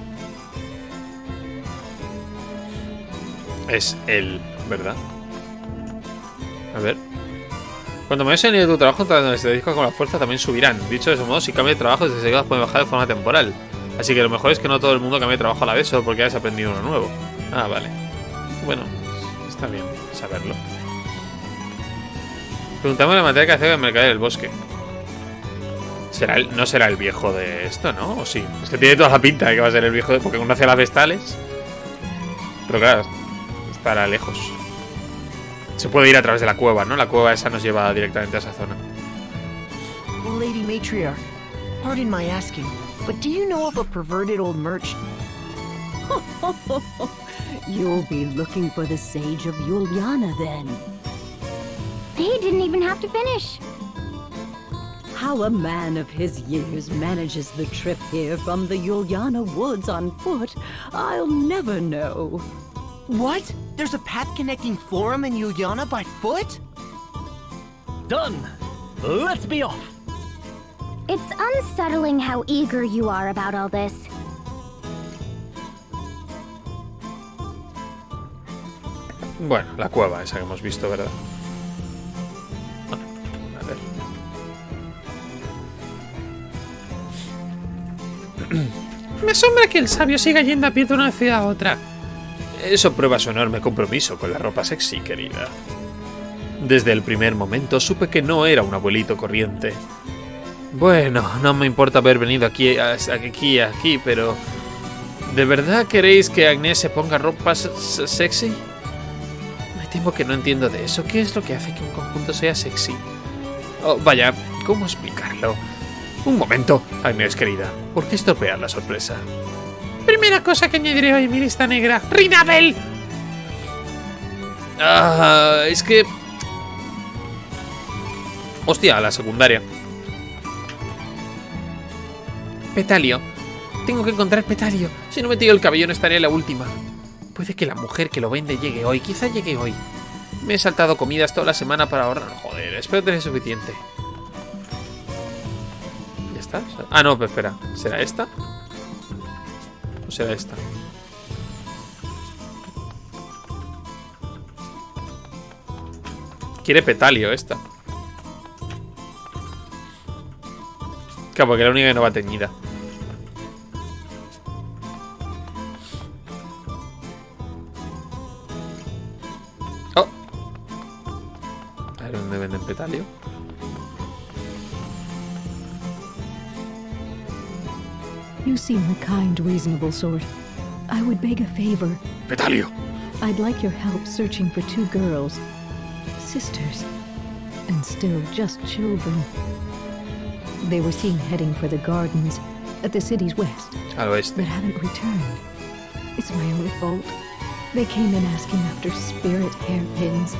Es él, ¿verdad? A ver. Cuando me el nivel de tu trabajo, tanto las estadísticas como la fuerza también subirán. Dicho de ese modo, si cambia de trabajo, desde seguidas pueden bajar de forma temporal. Así que lo mejor es que no todo el mundo cambie de trabajo a la vez solo porque hayas aprendido uno nuevo. Ah, vale. Bueno, está bien saberlo. Preguntamos la materia que hace el mercader del bosque. No será el viejo de esto, ¿no? ¿O sí? Es que tiene toda la pinta de que va a ser el viejo de... Porque uno hace las vestales. Pero claro, estará lejos. Se puede ir a través de la cueva, ¿no? La cueva esa nos lleva directamente a esa zona. Lady Matriarch, pardon my asking, but do you know of a perverted old merchant? You'll be looking for the Sage of Yuliana, then. He didn't even have to finish. How a man of his years manages the trip here from the Yuliana woods on foot, I'll never know. What? There's a path connecting Florum and Yuliana by foot? Done! Let's be off! It's unsettling how eager you are about all this. Bueno, la cueva esa que hemos visto, ¿verdad? A ver. Me asombra que el sabio siga yendo a pie de una ciudad a otra. Eso prueba su enorme compromiso con la ropa sexy, querida. Desde el primer momento supe que no era un abuelito corriente. Bueno, no me importa haber venido aquí, pero... ¿De verdad queréis que Agnès se ponga ropa sexy? Me temo que no entiendo de eso. ¿Qué es lo que hace que un conjunto sea sexy? Oh, vaya, ¿cómo explicarlo? Un momento, Agnès querida. ¿Por qué estropear la sorpresa? Primera cosa que añadiré hoy en mi lista negra. ¡Rinabel! Ah, es que... Hostia, la secundaria. Petalio. Tengo que encontrar Petalio. Si no me tiro el cabello no estaré en la última. Puede que la mujer que lo vende llegue hoy. Quizá llegue hoy. Me he saltado comidas toda la semana para ahorrar. Joder, espero tener suficiente. ¿Ya está? Ah, no, pero espera. ¿Será esta? ¿O será esta? Quiere Petalio esta. Claro, porque es la única que no va teñida. Oh. A ver dónde venden Petalio. You seem the kind, reasonable sort. I would beg a favor. Petalio. I'd like your help searching for 2 girls. Sisters. And still just children. They were seen heading for the gardens at the city's west. Al oeste. But haven't returned. It's my own fault. They came in asking after spirit hairpins.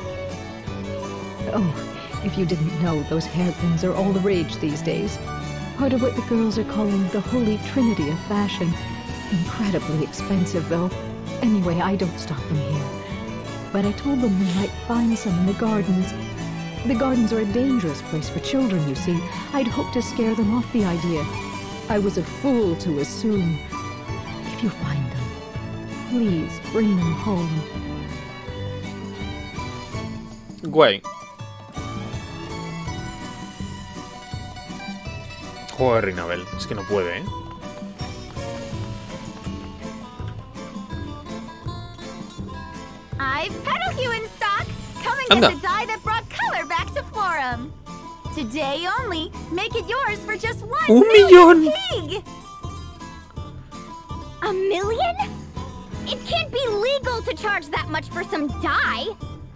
Oh, if you didn't know, those hairpins are all the rage these days. Part of what the girls are calling the Holy Trinity of fashion. Incredibly expensive, though. Anyway, I don't stop them here. But I told them they might find some in the gardens. The gardens are a dangerous place for children, you see. I'd hoped to scare them off the idea. I was a fool to assume. If you find them, please bring them home. Guay. Joder, Rinabel. Es que no puede, ¿eh? I've Petal in stock. Come and Anda. get the dye that brought color back to Florum. Today only. Make it yours for just 1 ¡1 million millón! pig. A million? It can't be legal to charge that much for some dye.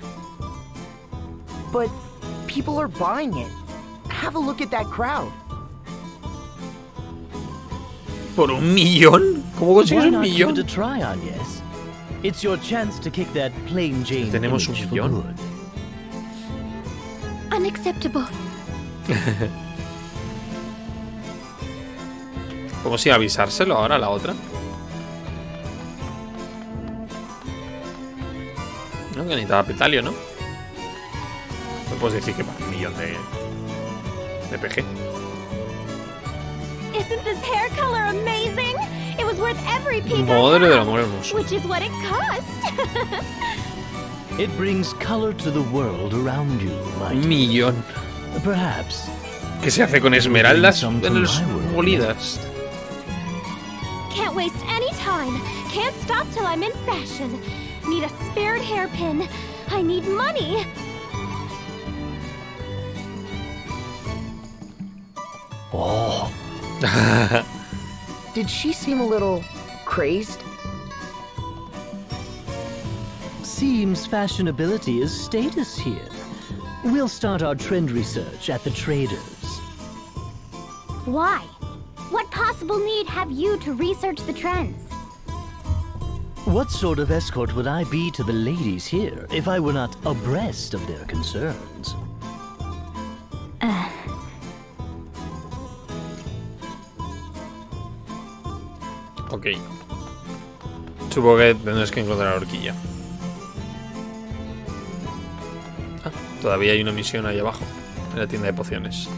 But people are buying it. Have a look at that crowd. ¿Por 1 millón? ¿Cómo consigues Why 1 not give millón? it a try on, yes? It's your chance to kick that plain Jane Tenemos image 1 for millón. good. Unacceptable. ¿Cómo si avisárselo ahora a la otra? No, que necesitaba Petalio, ¿no? No puedes decir que para 1 millón de PG. Isn't this hair color amazing? It was worth every pig I Madre del had, amor hermoso. which is what it cost. It brings color to the world around you, my 1 millón. Perhaps. ¿Qué se hace con esmeraldas molidas? Can't waste any time. Can't stop till I'm in fashion. Need a spared hairpin. I need money. Oh. Did she seem a little crazed? Seems fashionability is status here. We'll start our trend research at the traders. Why? What possible need have you to research the trends? What sort of escort would I be to the ladies here if I were not abreast of their concerns? Ok. Supongo que tendrás que encontrar la horquilla. Ah, todavía hay una misión ahí abajo, en la tienda de pociones.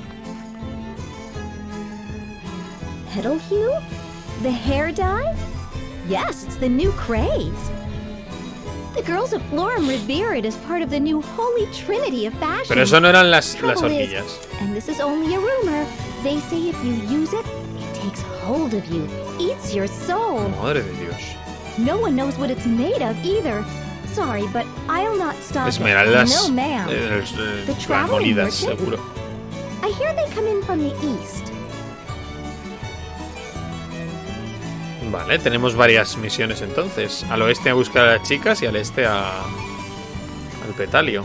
Petal hue? The hair dye? Yes, it's the new craze. The girls of Florum revere it as part of the new Holy Trinity of fashion. Pero eso no eran las Trouble is, horquillas. and this is only a rumor, they say if you use it, it takes hold of you, eats your soul. Madre de Dios. No one knows what it's made of either. Sorry, but I'll not stop it. Esmeraldas. No, ma'am. The Las traveling molidas, merchant? seguro. I hear they come in from the east. Vale, tenemos varias misiones entonces. Al oeste a buscar a las chicas y al este al Petalio.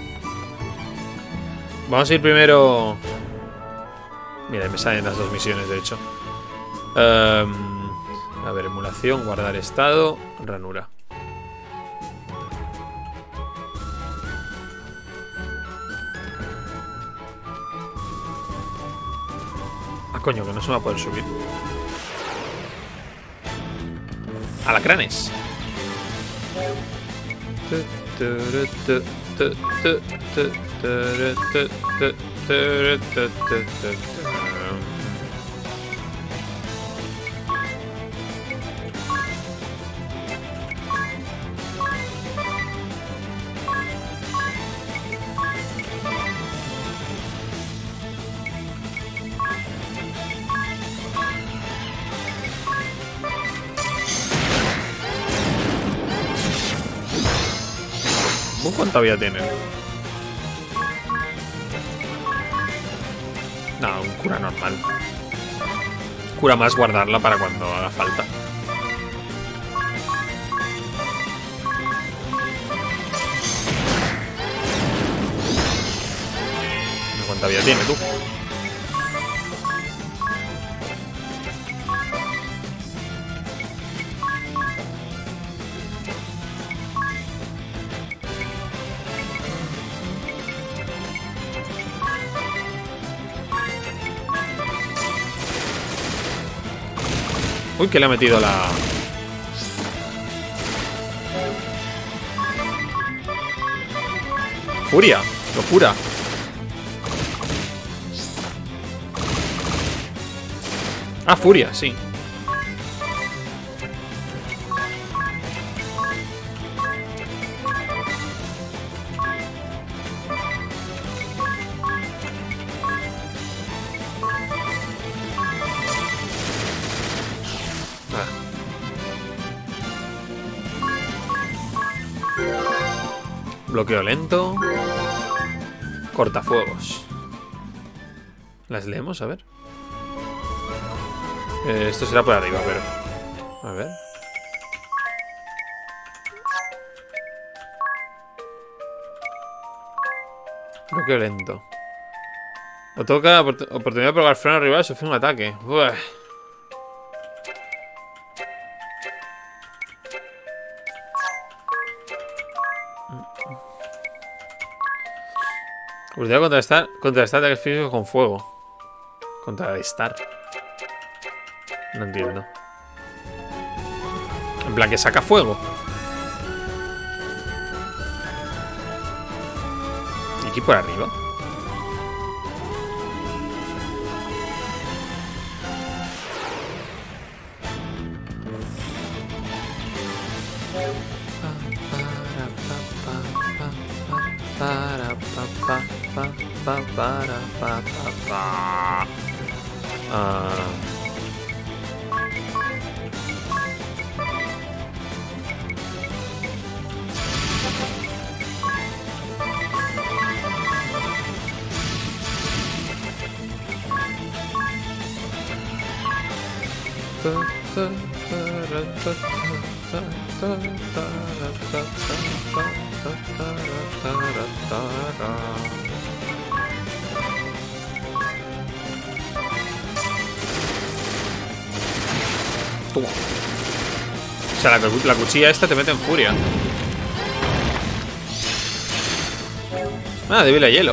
Vamos a ir primero... Mira, me salen las 2 misiones, de hecho. A ver, emulación, guardar estado, ranura. Ah, coño, que no se me va a poder subir. Alacranes. ¿Cuánta vida tiene? No, un cura normal. Cura más guardarla para cuando haga falta. ¿Cuánta vida tiene tú? Uy, que le ha metido la... Furia, locura. Ah, furia, sí. Bloqueo lento. Cortafuegos. ¿Las leemos? A ver. Esto será por arriba, pero... A ver. Bloqueo lento. Otorga oportunidad de probar freno arriba y sufrir un ataque. Uah. Oportunidad de contrarrestar ataques físicos con fuego. Contrarrestar. No entiendo. En plan que saca fuego. ¿Y aquí por arriba? Toma. O sea, la cuchilla esta te mete en furia. Ah, débil a hielo.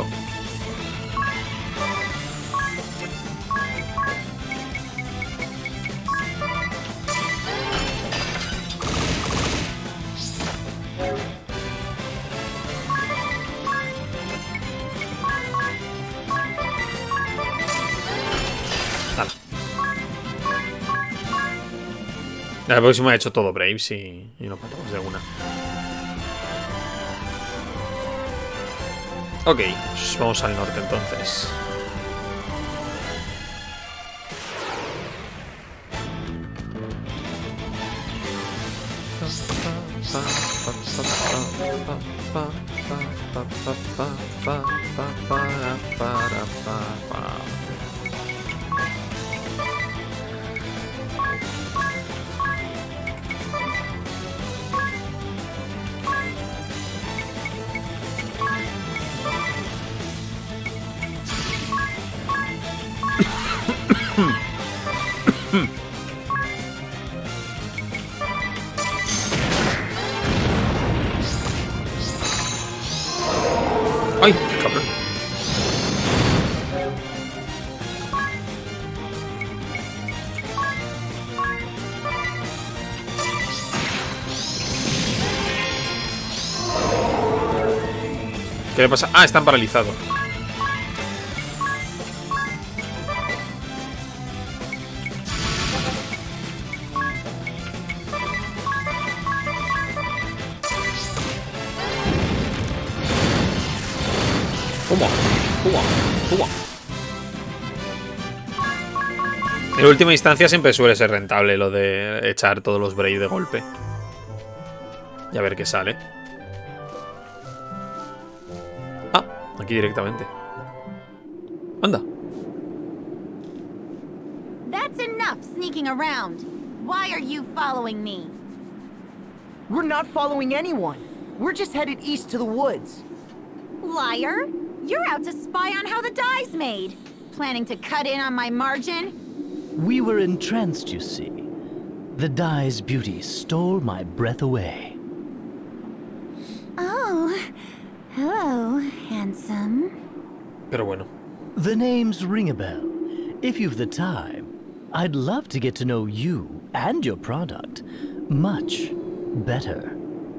La próxima he hecho todo Braves y nos matamos de una. Ok, pues vamos al norte entonces. ¡Ay, cabrón! ¿Qué le pasa? Ah, están paralizados. En última instancia siempre suele ser rentable lo de echar todos los Brave de golpe. Y a ver qué sale. Ah, aquí directamente. Anda. That's enough, hang around. Why are you following me? We're not following anyone. We're just headed east to the woods. Liar! You're out to spy on how the dye's made. Planning to cut in on my margin? We were entranced, you see. The dye's beauty stole my breath away. Oh, hello, handsome. Pero bueno. The names ring a bell. If you've the time, I'd love to get to know you and your product much better.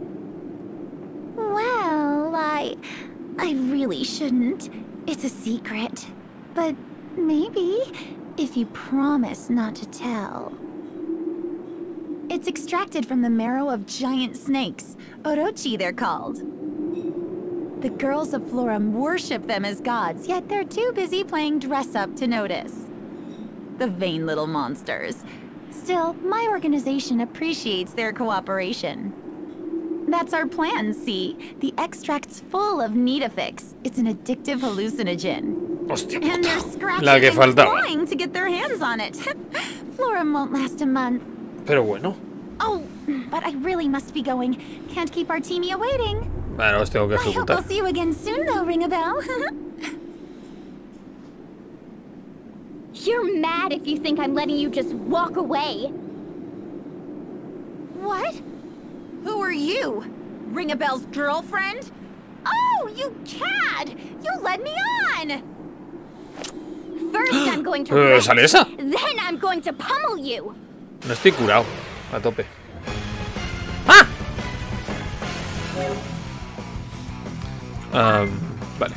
Well, I really shouldn't. It's a secret. But maybe if you promise not to tell. It's extracted from the marrow of giant snakes. Orochi, they're called. The girls of Florum worship them as gods, yet they're too busy playing dress-up to notice. The vain little monsters. Still, my organization appreciates their cooperation. That's our plan, see? The extract's full of Nidifix. It's an addictive hallucinogen. Hostia And they're puta. scratching La que and faltaba. clawing to get their hands on it. Florum won't last a month. Pero bueno. Oh, but I really must be going. Can't keep our teamie waiting. Vale, os tengo que I hope I'll ejecutar. see you again soon, though, ring a bell. You're mad if you think I'm letting you just walk away. What? Who are you? Ring a bell's girlfriend? Oh, you cad! You led me on! First I'm going to rest, ¿Sale esa? then I'm going to pummel you. No estoy curado. A tope. ¡Ah! Vale.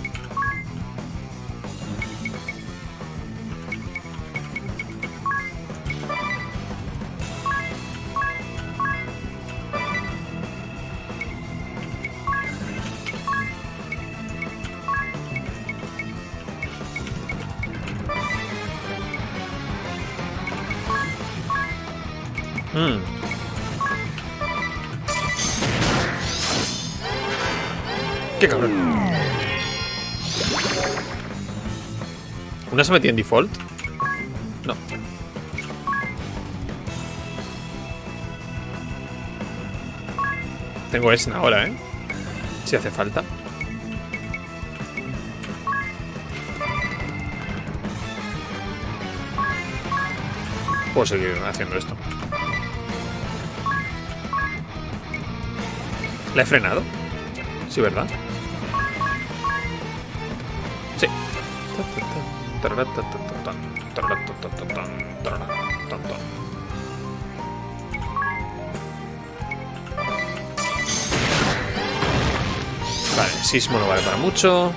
¡Qué cabrón! ¿Una se metió en default? No. Tengo Esna ahora, ¿eh? Si hace falta. Puedo seguir haciendo esto. ¿La he frenado? Sí, ¿verdad? Sí. Vale, sismo no vale para mucho.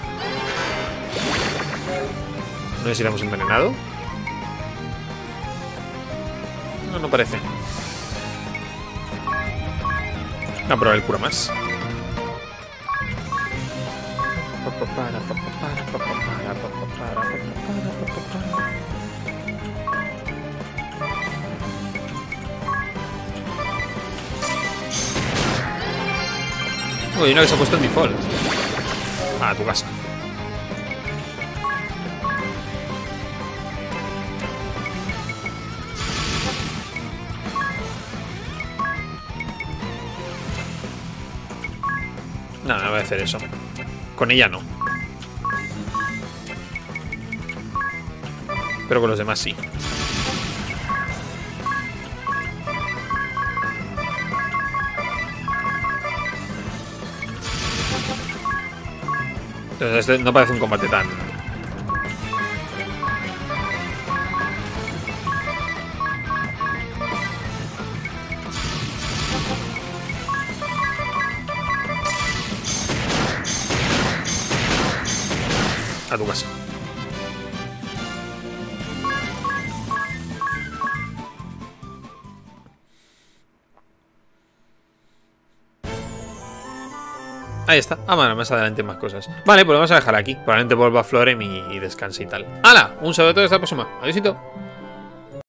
No sé si la hemos envenenado. No, no parece. A probar el cura más. Uy, una que se ha puesto en default. A tu casa. No, no voy a hacer eso. Con ella no. Pero con los demás sí. Entonces este no parece un combate tan... A tu casa. Ahí está. Ah, bueno, más adelante más cosas. Vale, pues lo vamos a dejar aquí. Probablemente vuelva a Florem y descanse y tal. ¡Hala! Un saludo a todos, hasta la próxima. Adiósito.